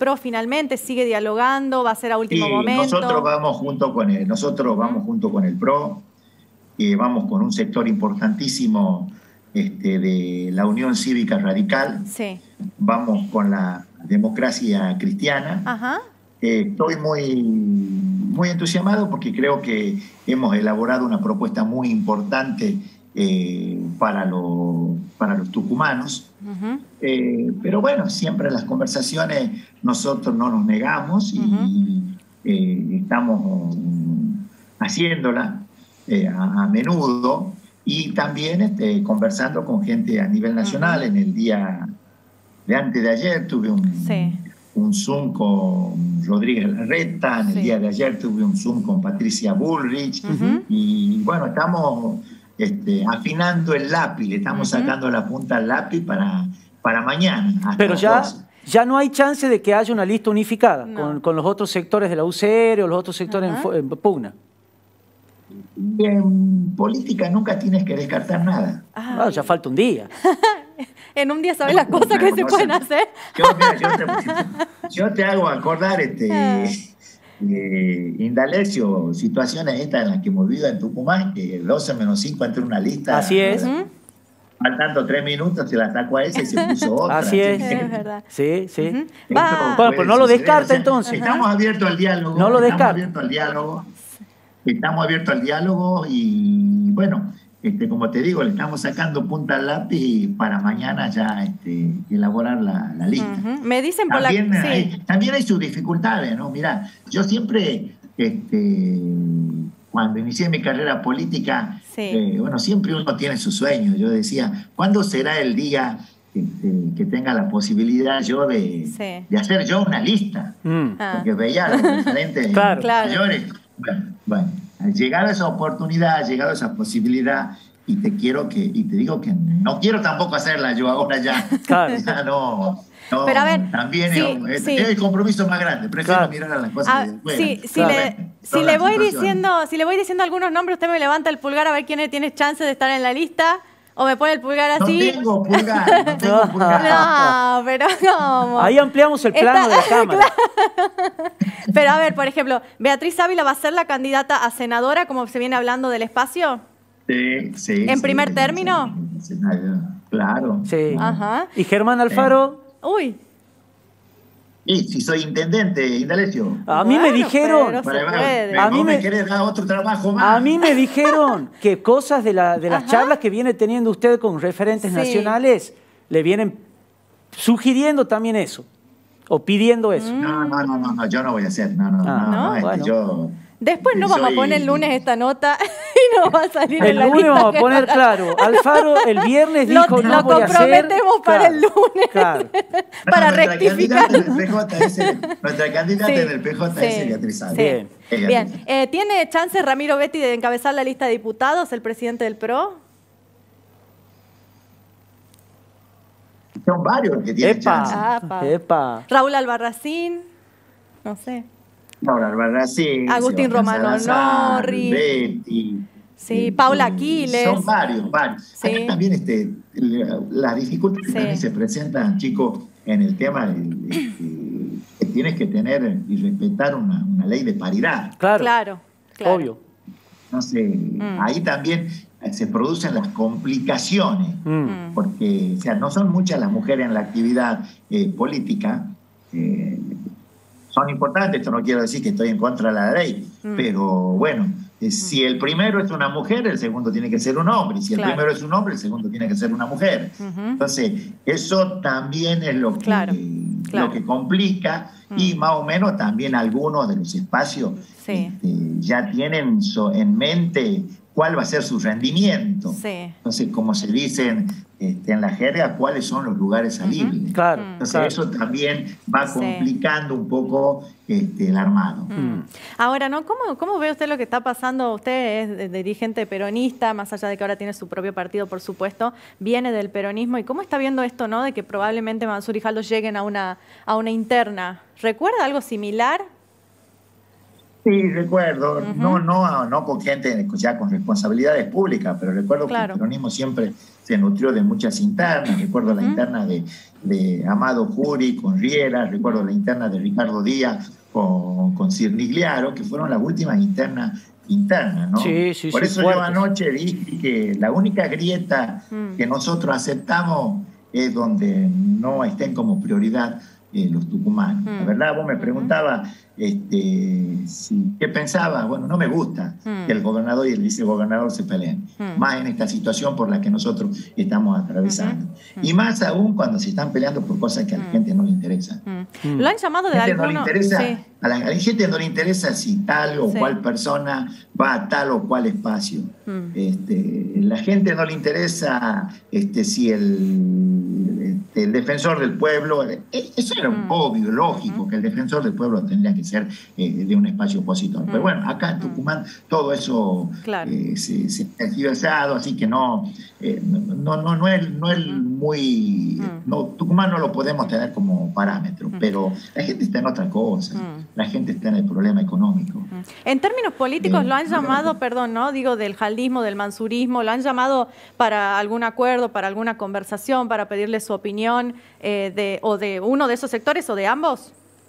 PRO finalmente? ¿Sigue dialogando? ¿Va a ser a último momento? Nosotros vamos junto con el PRO, vamos con un sector importantísimo de la Unión Cívica Radical, sí. Vamos con la Democracia Cristiana. Ajá. Estoy muy entusiasmado porque creo que hemos elaborado una propuesta muy importante para los tucumanos. Uh-huh. Pero bueno, siempre en las conversaciones nosotros no nos negamos y estamos haciéndola a menudo y también conversando con gente a nivel nacional. En el día de antes de ayer tuve un Zoom con Rodríguez Larreta, en el día de ayer tuve un Zoom con Patricia Bullrich y bueno, estamos afinando el lápiz, le estamos sacando la punta al lápiz para mañana. Pero ya no hay chance de que haya una lista unificada con los otros sectores de la UCR o los otros sectores en pugna. En política nunca tienes que descartar nada. Ya falta un día. En un día sabes las cosas que se pueden hacer. Yo te hago acordar, Indalecio, situaciones estas en las que hemos vivido en Tucumán, que 12-5 entró una lista. Así es. Faltando 3 minutos, se la sacó a esa y se puso otra. Así es. Es verdad. Sí. Bueno, pues no lo descarta entonces. Estamos abiertos al diálogo. No lo descarta. Estamos abiertos al diálogo y bueno, como te digo, le estamos sacando punta al lápiz y para mañana ya elaborar la lista. Me dicen por también hay sus dificultades, ¿no? Mira, yo siempre, cuando inicié mi carrera política, bueno, siempre uno tiene sus sueños. Yo decía, ¿cuándo será el día que tenga la posibilidad yo de hacer yo una lista? Porque veía a los diferentes mayores. Bueno, llegado a esa oportunidad, llegado a esa posibilidad, y te digo que no quiero tampoco hacerla yo ahora ya. Claro. Ya no. Pero a ver, también es el compromiso más grande. Prefiero mirar a las cosas de fuera. Si le voy diciendo algunos nombres, usted me levanta el pulgar a ver quién tiene chance de estar en la lista. ¿O me pone el pulgar así? No tengo pulgar. No, pero ¿cómo? Ahí ampliamos el plano de la Cámara. Pero a ver, por ejemplo, ¿Beatriz Ávila va a ser la candidata a senadora, como se viene hablando del espacio? Sí. ¿En primer término? Claro. Sí. Ajá. ¿Y Germán Alfaro? Uy. Y si soy intendente, Indalecio. A mí me dijeron. A mí me querés dar otro trabajo más. A mí me dijeron que cosas de las charlas que viene teniendo usted con referentes nacionales le vienen sugiriendo también eso. O pidiendo eso. No, yo no voy a hacer. Bueno. Yo. Después no vamos a poner el lunes esta nota y no va a salir en la lista. El lunes vamos a poner, claro, Alfaro el viernes dijo no voy a hacer. Lo comprometemos para el lunes. Claro. Para rectificar. Nuestra candidata en el PJ es Beatriz Ávila. Bien. ¿Tiene chance Ramiro Betti de encabezar la lista de diputados, el presidente del PRO? Son varios que tienen chance. Raúl Albarracín, no sé. Raúl Albarracín. Agustín Romano Norri. Betty. Sí, Paula Aquiles. Son varios. Sí. Acá también las dificultades también se presentan, chicos, en el tema de que tienes que tener y respetar una ley de paridad. Claro. Obvio. Entonces, ahí también se producen las complicaciones, porque no son muchas las mujeres en la actividad política. Son importantes, esto no quiero decir que estoy en contra de la ley, pero bueno, si el primero es una mujer, el segundo tiene que ser un hombre, y si el primero es un hombre, el segundo tiene que ser una mujer. Entonces, eso también es lo que complica, y más o menos también algunos de los espacios ya tienen en mente cuál va a ser su rendimiento. Entonces, como se dicen en la jerga, cuáles son los lugares salibles. Entonces, eso también va complicando un poco el armado. Ahora, ¿no? ¿Cómo ve usted lo que está pasando? Usted es dirigente peronista, más allá de que ahora tiene su propio partido, por supuesto, viene del peronismo. ¿Y cómo está viendo esto, no? De que probablemente Mansur y Jaldo lleguen a una interna. ¿Recuerda algo similar? Sí, recuerdo, no con gente ya con responsabilidades públicas, pero recuerdo que el peronismo siempre se nutrió de muchas internas. Recuerdo la interna de Amado Jury con Riera, recuerdo la interna de Ricardo Díaz con Cirnigliaro, que fueron las últimas internas, ¿no? Sí, Por eso fuertes. yo anoche dije que la única grieta que nosotros aceptamos es donde no estén como prioridad los tucumanos. La verdad, vos me preguntabas ¿qué pensaba? Bueno, no me gusta que el gobernador y el vicegobernador se peleen, más en esta situación por la que nosotros estamos atravesando. Y más aún cuando se están peleando por cosas que a la gente no le interesan. ¿Lo han llamado de alguno? A la gente no le interesa si tal o cual persona va a tal o cual espacio. La gente no le interesa si el defensor del pueblo, eso era un obvio, lógico, que el defensor del pueblo tendría que ser de un espacio opositor. Pero bueno, acá en Tucumán todo eso se ha diversado, así que no es muy... Tucumán no lo podemos tener como parámetro, pero la gente está en otra cosa, la gente está en el problema económico. En términos políticos, ¿lo han llamado, del jaldismo, del mansurismo, lo han llamado para algún acuerdo, para alguna conversación, para pedirle su opinión o de uno de esos sectores o de ambos?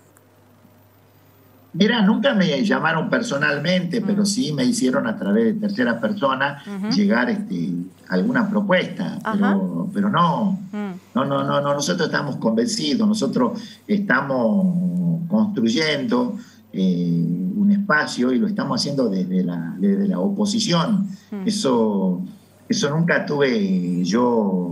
Mira, nunca me llamaron personalmente, pero sí me hicieron a través de tercera persona llegar alguna propuesta, pero no, nosotros estamos convencidos, nosotros estamos construyendo un espacio y lo estamos haciendo desde la oposición. Eso nunca tuve yo,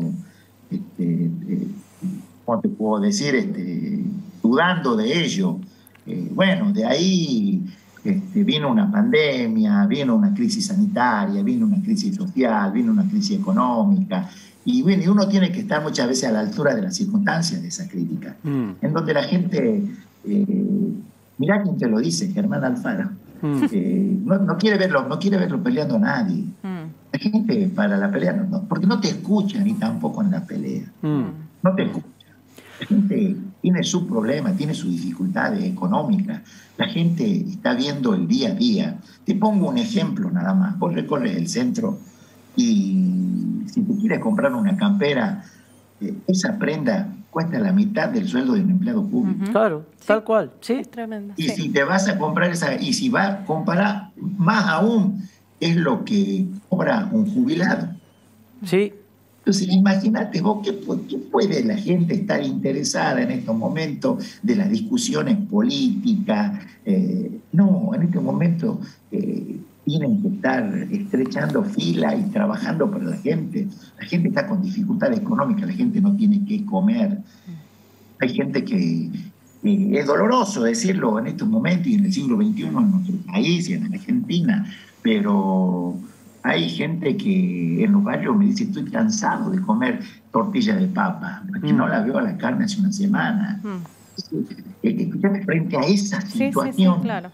¿cómo te puedo decir? Dudando de ello. Bueno, de ahí vino una pandemia, vino una crisis sanitaria, vino una crisis social, vino una crisis económica. Y bueno, y uno tiene que estar muchas veces a la altura de las circunstancias de esa crítica. En donde la gente, mirá quién te lo dice, Germán Alfaro, no quiere verlo peleando a nadie. La gente para la pelea, porque no te escucha ni tampoco en la pelea. No te escucha. La gente tiene su problema, tiene sus dificultades económicas. La gente está viendo el día a día. Te pongo un ejemplo nada más. Vos recorres el centro y si te quieres comprar una campera, esa prenda cuesta la mitad del sueldo de un empleado público. Claro, tal cual. Sí. Es tremendo. Y si te vas a comprar y si vas a comparar, más aún es lo que cobra un jubilado. Sí. Entonces, imagínate vos, ¿qué puede la gente estar interesada en estos momentos de las discusiones políticas? No, en este momento tienen que estar estrechando fila y trabajando para la gente. La gente está con dificultades económicas, la gente no tiene qué comer. Hay gente que es doloroso decirlo en estos momentos y en el siglo XXI en nuestro país y en Argentina, pero... Hay gente que en los barrios me dice, estoy cansado de comer tortilla de papa, porque no la veo a la carne hace una semana. Escuchame, frente a esa situación, claro.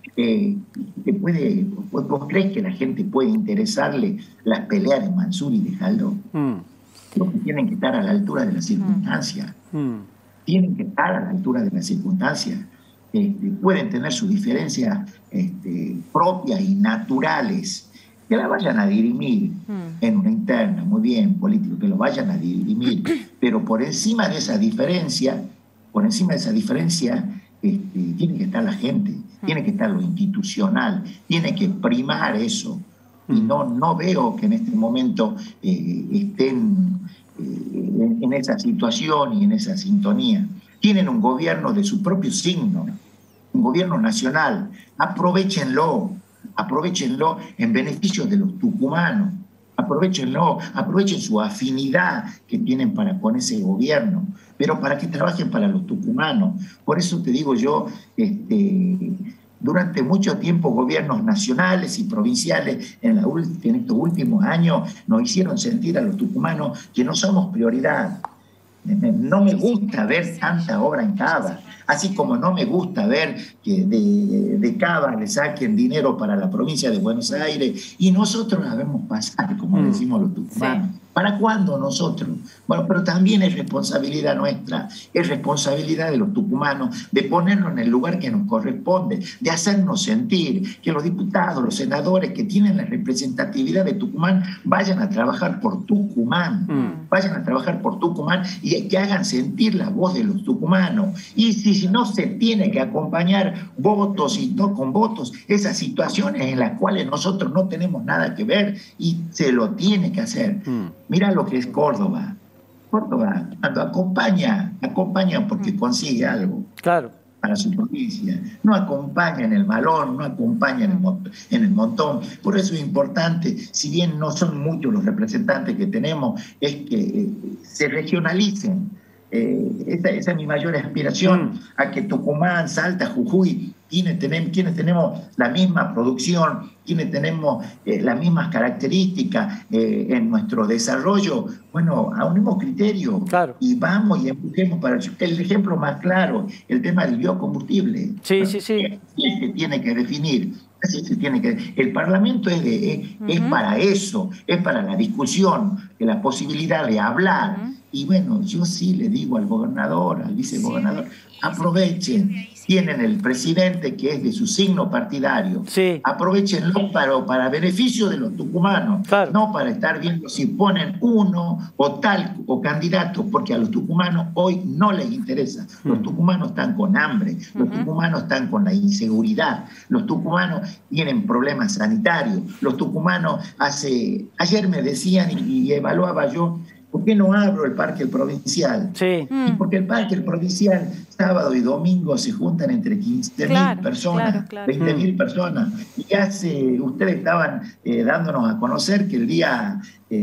¿Vos crees que la gente puede interesarle las peleas de Mansur y de Jaldo? Porque tienen que estar a la altura de las circunstancias. Tienen que estar a la altura de las circunstancias. Pueden tener sus diferencias propias y naturales, que la vayan a dirimir en una interna, muy bien, político, que lo vayan a dirimir, pero por encima de esa diferencia, tiene que estar la gente, tiene que estar lo institucional, tiene que primar eso. Y no veo que en este momento estén en esa situación y en esa sintonía. Tienen un gobierno de su propio signo, un gobierno nacional, aprovéchenlo en beneficio de los tucumanos, aprovechen su afinidad que tienen para con ese gobierno, pero para que trabajen para los tucumanos. Por eso te digo yo, durante mucho tiempo gobiernos nacionales y provinciales en estos últimos años nos hicieron sentir a los tucumanos que no somos prioridad. No me gusta ver tanta obra en Cava, así como no me gusta ver que de Cava le saquen dinero para la provincia de Buenos Aires y nosotros la vemos pasar, como decimos los tucumanos. ¿Para cuándo nosotros? Bueno, pero también es responsabilidad nuestra, es responsabilidad de los tucumanos de ponernos en el lugar que nos corresponde, de hacernos sentir que los diputados, los senadores que tienen la representatividad de Tucumán vayan a trabajar por Tucumán, vayan a trabajar por Tucumán y que hagan sentir la voz de los tucumanos. Y si no se tiene que acompañar votos y no con votos, esas situaciones en las cuales nosotros no tenemos nada que ver y se lo tiene que hacer. Mira lo que es Córdoba. Córdoba, cuando acompaña porque consigue algo para su provincia. No acompaña en el malón, no acompaña en el montón. Por eso es importante, si bien no son muchos los representantes que tenemos, es que se regionalicen. Esa es mi mayor aspiración, a que Tucumán, Salta, Jujuy, quienes tenemos la misma producción, quienes tenemos las mismas características en nuestro desarrollo, bueno, aunemos criterios y vamos y empujemos para el ejemplo más claro, el tema del biocombustible. Sí. Así se tiene que definir. Así se tiene que. El Parlamento es para eso, es para la discusión, la posibilidad de hablar. Y bueno, yo sí le digo al gobernador, al vicegobernador, aprovechen, tienen el presidente que es de su signo partidario, aprovechenlo para beneficio de los tucumanos, no para estar viendo si ponen uno o tal o candidato, porque a los tucumanos hoy no les interesa. Los tucumanos están con hambre, los tucumanos están con la inseguridad, los tucumanos tienen problemas sanitarios, los tucumanos ayer me decían y evaluaba yo, ¿por qué no abro el Parque Provincial? Y porque el Parque Provincial, sábado y domingo, se juntan entre 15.000 personas, 20.000 personas. Y ustedes estaban dándonos a conocer que el día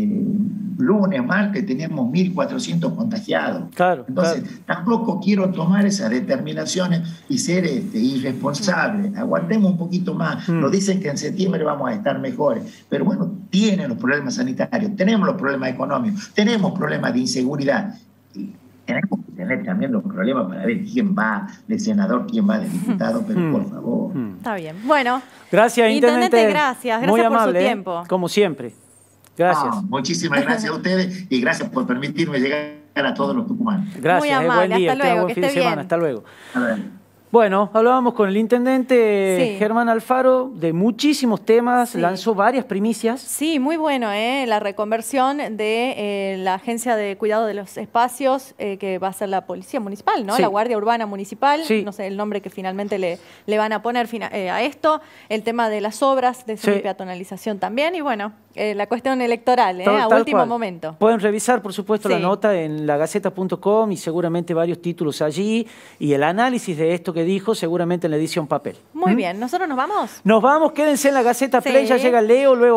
lunes, martes, teníamos 1.400 contagiados. Entonces, tampoco quiero tomar esas determinaciones y ser irresponsable. Aguantemos un poquito más. Nos dicen que en septiembre vamos a estar mejores. Pero bueno, tienen los problemas sanitarios, tenemos los problemas económicos, tenemos problemas de inseguridad. Y tenemos que tener también los problemas para ver quién va de senador, quién va de diputado, pero por favor. Está bien. Bueno. Gracias, Intendente. Gracias Muy por amable, su tiempo. Como siempre. Gracias. Muchísimas gracias a ustedes y gracias por permitirme llegar a todos los tucumanos. Gracias, muy amable. Buen día, hasta luego, buen fin de semana. Hasta luego. A ver. Bueno, hablábamos con el intendente Germán Alfaro de muchísimos temas, lanzó varias primicias. Sí, muy bueno, la reconversión de la Agencia de Cuidado de los Espacios, que va a ser la Policía Municipal, ¿no? La Guardia Urbana Municipal, no sé el nombre que finalmente le van a poner a esto, el tema de las obras de peatonalización también, y bueno, la cuestión electoral, a último momento. Pueden revisar, por supuesto, la nota en lagaceta.com y seguramente varios títulos allí, y el análisis de esto que dijo seguramente en la edición papel. Muy bien, ¿nosotros nos vamos? Nos vamos, quédense en la Gaceta Play, ya llega Leo, luego